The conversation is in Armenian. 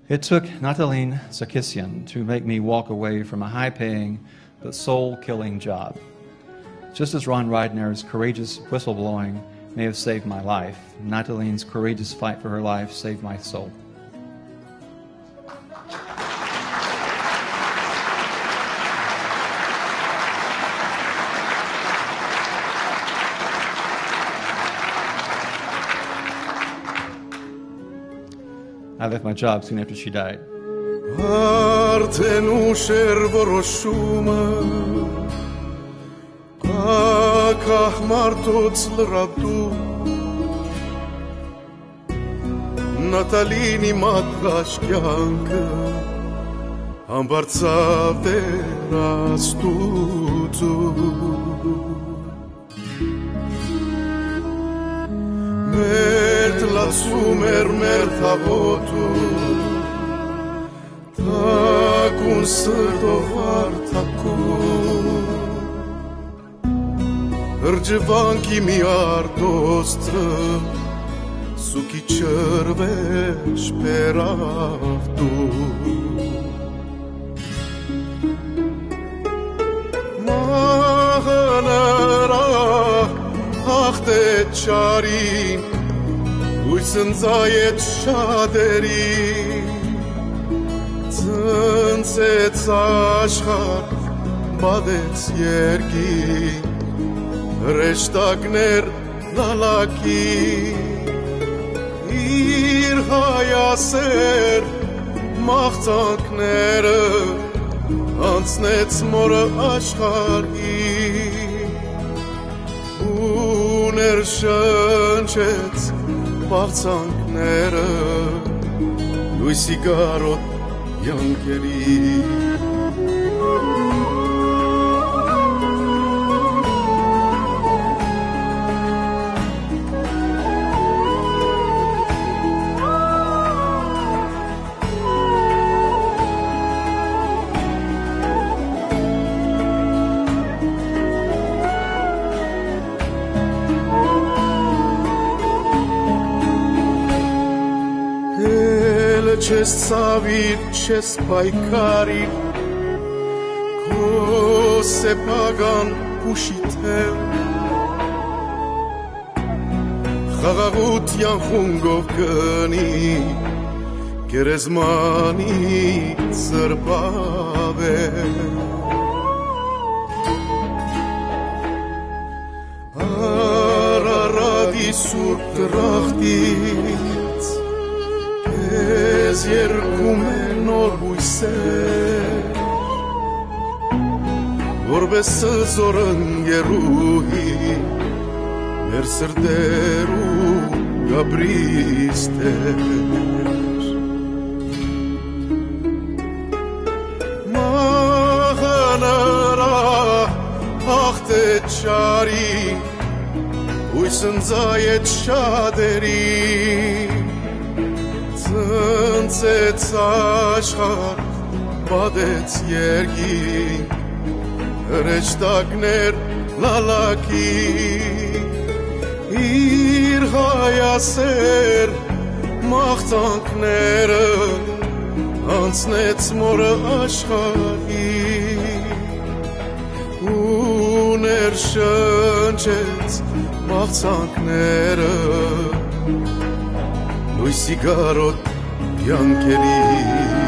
It took Nataline Sarkisian to make me walk away from a high-paying but soul-killing job. Just as Ron Reidner's courageous whistleblowing may have saved my life, Nataline's courageous fight for her life saved my soul. I left my job soon after she died. Արդեն ուշեր որոշումը ակահ մարդոց լրատու Նատալինի մատղաշ կյանքը համբարձավ դեր աստուծու Մեր տլացում էր մեր թավոտում Թակուն սրտով արդակում Հրջվանքի մի արդոստրը Սուքի չրվեշ պերավդու Մահանարա հաղթե չարին Ույսնձայետ շադերին Ծնցեց աշխար, բադեց երկին Հրեշտակներ լալակի Իր հայասեր մաղցանքները Անցնեց մորը աշխարհի Ու ներշնչեց բաղցանքները Լույսի գարոտ յանքերի Չես ծավիր, չես պայքարիր Քո սեպագան ուշիթել Խաղաղության խունգով կնի Գերեզմանի ծրպավեր Արարատի սուրբ դրախտից Ես երկում է նոր հույսեր Որպես զորն երուհի Մեր սրդերու գաբրիստեր Մահանարա հաղթե չարին Հույսնձայետ շադերին Ծնցեց աշխար, բադեց երկին Հրեշտակներ լալակի Իր հայասեր մաղցանքները Անցնեց մորը աշխարհի Ու ներշնչեց մաղցանքները Լույսի գարոտ յանքերի